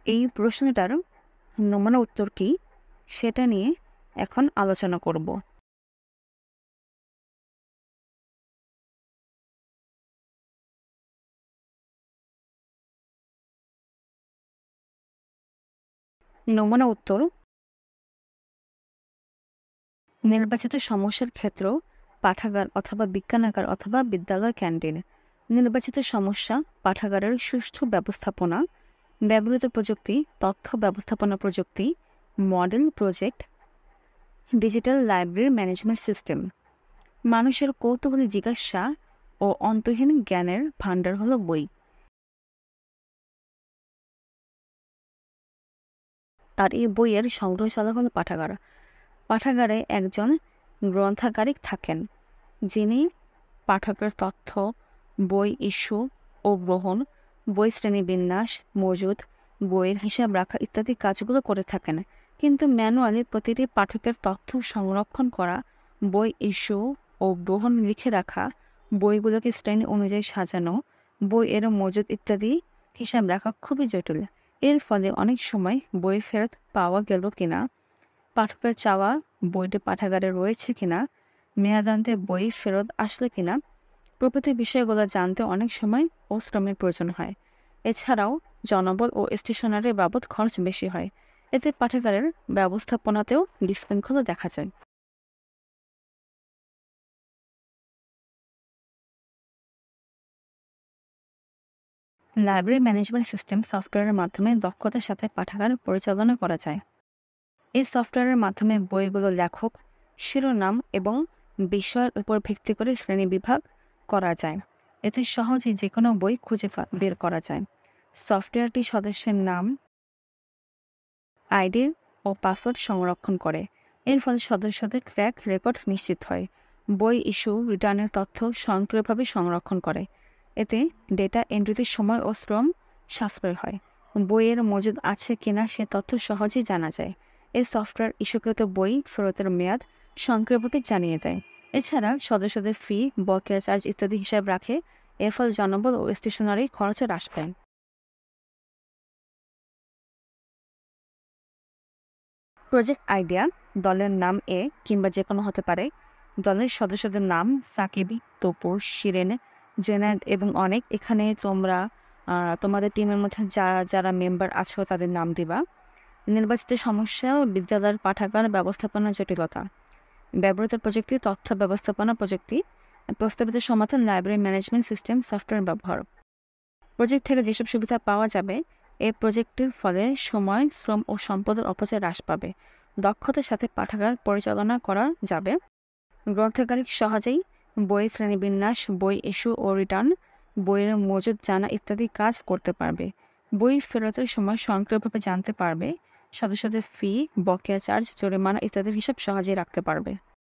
এই প্রশ্নটার নমুনা উত্তর কী সেটা নিয়ে এখন আলোচনা করব। নমুনা উত্তর: নির্বাচিত সমস্যার ক্ষেত্র পাঠাগার অথবা বিজ্ঞানাগার অথবা বিদ্যালয় ক্যান্টিন। নির্বাচিত সমস্যা পাঠাগারের সুষ্ঠু ব্যবস্থাপনা, ব্যবহৃত প্রযুক্তি, তথ্য ব্যবস্থাপনা প্রযুক্তি, model project, digital library management system. মানুষের কৌতূহলী জিজ্ঞাসা ও অন্তহীন জ্ঞানের ভাণ্ডার হলো বই। আর এই বইয়ের সংগ্রহশালা হলো পাঠাগার। পাঠাগারে একজন গ্রন্থাগারিক থাকেন, যিনি পাঠকের তথ্য, বই ইস্যু ও গ্রহণ, বই শ্রেণীবিন্যাস, মজুদ, বইয়ের হিসাব রাখা ইত্যাদি কাজগুলো করে থাকেন। কিন্তু ম্যানুয়ালি প্রতিটি পাঠকের তথ্য সংরক্ষণ করা, বই ইস্যু ও গ্রহণ লিখে রাখা, বইগুলোকে শ্রেণী অনুযায়ী সাজানো, বই এর মজুদ ইত্যাদি হিসাব রাখা খুবই জটিল। এর ফলে অনেক সময় বই ফেরত পাওয়া গেল কিনা, পাঠকের চাওয়া বইটি পাঠাগারে রয়েছে কিনা, মেয়াদান্তে বই ফেরত আসলে কিনা প্রভৃতি বিষয়গুলো জানতে অনেক সময় ও শ্রমের প্রয়োজন হয়। এছাড়াও জনবল ও স্টেশনারি বাবদ খরচ বেশি হয়। এতে পাঠাগারের ব্যবস্থাপনাতেও বিশৃঙ্খলা দেখা যায়। লাইব্রেরি ম্যানেজমেন্ট সিস্টেম সফটওয়্যারের মাধ্যমে দক্ষতার সাথে পাঠাগার পরিচালনা করা যায়। এই সফটওয়্যারের মাধ্যমে বইগুলো লেখক, শিরোনাম এবং বিষয়ের উপর ভিত্তি করে শ্রেণীবিভাগ করা যায়। এতে সহজেই যে কোনো বই খুঁজে বের করা যায়। সফটওয়্যারটি সদস্যের নাম, আইডি ও পাসওয়ার্ড সংরক্ষণ করে। এর ফলে সদস্যদের ট্র্যাক রেকর্ড নিশ্চিত হয়। বই ইস্যু, রিটার্নের তথ্য স্বয়ংক্রিয়ভাবে সংরক্ষণ করে। এতে ডেটা এন্ট্রিতে সময় ও শ্রম সাশ্রয় হয়। বইয়ের মজুদ আছে কিনা সে তথ্য সহজেই জানা যায়। এই সফটওয়্যার ইস্যুকৃত বই ফেরতের মেয়াদ স্বয়ংক্রিয়ভাবে জানিয়ে দেয়। এছাড়া সদস্যদের ফি, বকেয়া চার্জ ইত্যাদি হিসাব রাখে। এর ফলে জনবল ও স্টেশনারি খরচে হ্রাস পায়। প্রজেক্ট আইডিয়া: দলের নাম কিংবা যে কোনো হতে পারে। দলের সদস্যদের নাম সাকিব, তপু, শিরেন, জেনায়েত এবং অনেক। এখানে তোমরা তোমাদের টিমের মধ্যে যারা যারা মেম্বার আছো তাদের নাম দিবা। নির্বাচিত সমস্যা: বিদ্যালয়ের পাঠাগার ব্যবস্থাপনা জটিলতা। ব্যবহৃত প্রযুক্তি: তথ্য ব্যবস্থাপনা প্রযুক্তি। প্রস্তাবিত সমাধান: লাইব্রেরি ম্যানেজমেন্ট সিস্টেম সফটওয়্যার ব্যবহার। প্রজেক্ট থেকে যেসব সুবিধা পাওয়া যাবে, এই প্রজেক্টের ফলে সময়, শ্রম ও সম্পদের অপচয় হ্রাস পাবে। দক্ষতার সাথে পাঠাগার পরিচালনা করা যাবে। গ্রন্থাগারিক সহজেই বই শ্রেণীবিন্যাস, বই ইস্যু ও রিটার্ন, বইয়ের মজুদ জানা ইত্যাদি কাজ করতে পারবে। বই ফেরতের সময় স্বয়ংক্রিয়ভাবে জানতে পারবে। সদস্যদের ফি, বকেয়া চার্জ, জরিমানা ইত্যাদির হিসাব সহজেই রাখতে পারবে।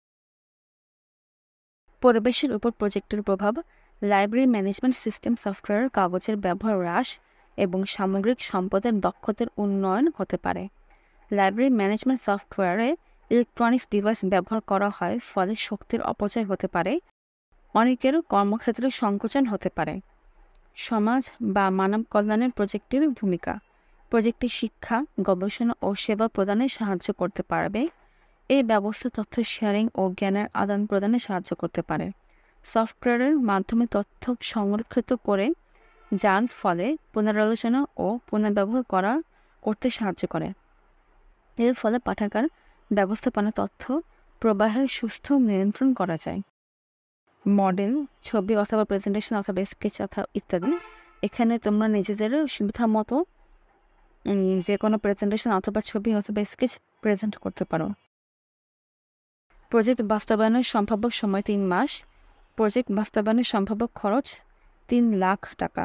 পরিবেশের উপর প্রজেক্টের প্রভাব: লাইব্রেরি ম্যানেজমেন্ট সিস্টেম সফটওয়্যার কাগজের ব্যবহার হ্রাস এবং সামগ্রিক সম্পদের দক্ষতার উন্নয়ন হতে পারে। লাইব্রেরি ম্যানেজমেন্ট সফটওয়্যারে ইলেকট্রনিক্স ডিভাইস ব্যবহার করা হয়, ফলে শক্তির অপচয় হতে পারে। অনেকের কর্মক্ষেত্রে সংকোচন হতে পারে। সমাজ বা মানব কল্যাণের প্রজেক্টের ভূমিকা: প্রজেক্টটি শিক্ষা, গবেষণা ও সেবা প্রদানে সাহায্য করতে পারবে। এই ব্যবস্থা তথ্য শেয়ারিং ও জ্ঞানের আদান প্রদানে সাহায্য করতে পারে। সফটওয়্যারের মাধ্যমে তথ্য সংরক্ষিত করে, যার ফলে পুনরালোচনা ও পুনর্ব্যবহার করতে সাহায্য করে। এর ফলে পাঠাগার ব্যবস্থাপনা তথ্য প্রবাহের সুস্থ নিয়ন্ত্রণ করা যায়। মডেল, ছবি অথবা প্রেজেন্টেশন অথবা স্কেচ অথবা ইত্যাদি। এখানে তোমরা নিজেদের সুবিধা মতো যে কোনো প্রেজেন্টেশন অথবা ছবি অথবা স্কেচ প্রেজেন্ট করতে পারো। প্রজেক্ট বাস্তবায়নের সম্ভাব্য সময় 3 মাস। প্রজেক্ট বাস্তবায়নের সম্ভাব্য খরচ 3 লাখ টাকা।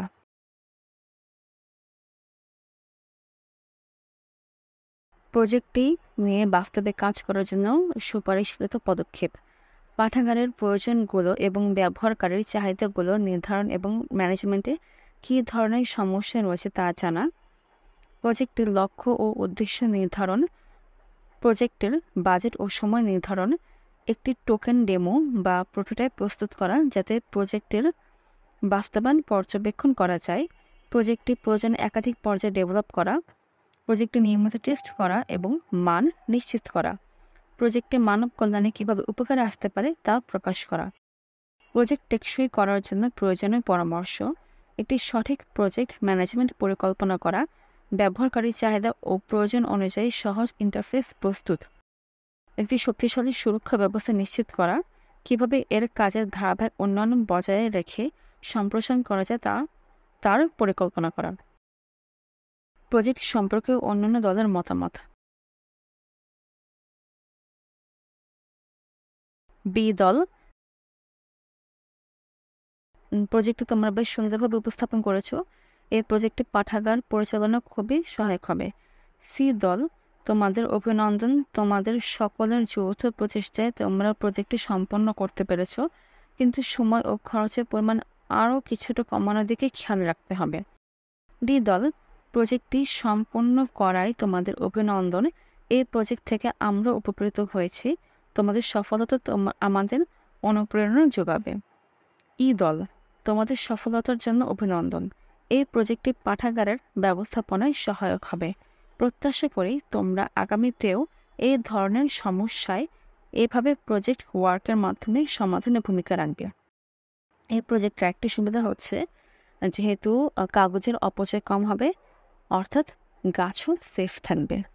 প্রজেক্টটি নিয়ে বাস্তবে কাজ করার জন্য সুপারিশকৃত পদক্ষেপ: পাঠাগারের প্রয়োজনগুলো এবং ব্যবহারকারীর চাহিদাগুলো নির্ধারণ এবং ম্যানেজমেন্টে কী ধরনের সমস্যা রয়েছে তা জানা। প্রজেক্টের লক্ষ্য ও উদ্দেশ্য নির্ধারণ। প্রজেক্টের বাজেট ও সময় নির্ধারণ। একটি টোকেন ডেমো বা প্রোটোটাইপ প্রস্তুত করা, যাতে প্রজেক্টের বাস্তবায়ন পর্যবেক্ষণ করা যায়। প্রজেক্টটি প্রয়োজনে একাধিক পর্যায়ে ডেভেলপ করা। প্রজেক্টে নিয়মিত টেস্ট করা এবং মান নিশ্চিত করা, প্রজেক্টে মানব কল্যাণে কীভাবে উপকারে আসতে পারে তা প্রকাশ করা, প্রজেক্ট টেকসই করার জন্য প্রয়োজনীয় পরামর্শ, একটি সঠিক প্রজেক্ট ম্যানেজমেন্ট পরিকল্পনা করা, ব্যবহারকারী চাহিদা ও প্রয়োজন অনুযায়ী সহজ ইন্টারফেস প্রস্তুত, একটি শক্তিশালী সুরক্ষা ব্যবস্থা নিশ্চিত করা, কিভাবে এর কাজের ধারাবাহিক উন্নয়ন বজায় রেখে সম্প্রসারণ করা যায় তার পরিকল্পনা করা। প্রজেক্ট সম্পর্কে অন্যান্য দলের মতামত। বি দল, প্রজেক্টটি তোমরা বেশ সুন্দরভাবে উপস্থাপন করেছো। এই প্রজেক্টে পাঠাগার পরিচালনা খুবই সহায়ক হবে। সি দল, তোমাদের অভিনন্দন, তোমাদের সকলের যৌথ প্রচেষ্টায় তোমরা প্রজেক্টটি সম্পন্ন করতে পেরেছো, কিন্তু সময় ও খরচের পরিমাণ আরও কিছুটা কমানোর দিকে খেয়াল রাখতে হবে। ডি দল, প্রজেক্টটি সম্পন্ন করায় তোমাদের অভিনন্দন, এই প্রজেক্ট থেকে আমরা উপকৃত হয়েছি, তোমাদের সফলতা আমাদের অনুপ্রেরণা যোগাবে। ই দল, তোমাদের সফলতার জন্য অভিনন্দন, এই প্রজেক্টটি পাঠাগারের ব্যবস্থাপনায় সহায়ক হবে, প্রত্যাশা করি তোমরা আগামীতেও এই ধরনের সমস্যায় এভাবে প্রজেক্ট ওয়ার্কের মাধ্যমে সমাধানে ভূমিকা রাখবে। এই প্রজেক্টের একটি সুবিধা হচ্ছে যেহেতু কাগজের অপচয় কম হবে, অর্থাৎ গাছও সেফ থাকবে।